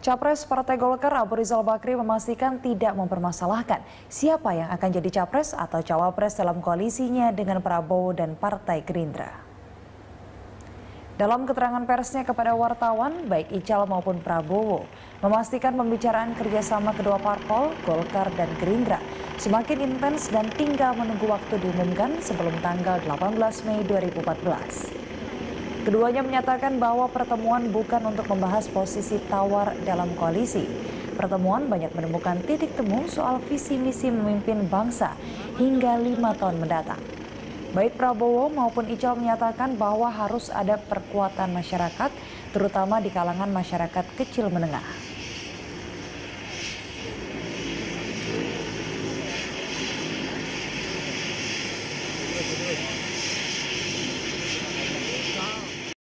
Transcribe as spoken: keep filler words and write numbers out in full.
Capres Partai Golkar Abu Rizal Bakri memastikan tidak mempermasalahkan siapa yang akan jadi capres atau cawapres dalam koalisinya dengan Prabowo dan Partai Gerindra. Dalam keterangan persnya kepada wartawan, baik Ical maupun Prabowo memastikan pembicaraan kerjasama kedua parpol, Golkar dan Gerindra semakin intens dan tinggal menunggu waktu diumumkan sebelum tanggal delapan belas Mei dua ribu empat belas. Keduanya menyatakan bahwa pertemuan bukan untuk membahas posisi tawar dalam koalisi. Pertemuan banyak menemukan titik temu soal visi misi memimpin bangsa hingga lima tahun mendatang. Baik Prabowo maupun Ical menyatakan bahwa harus ada perkuatan masyarakat, terutama di kalangan masyarakat kecil menengah.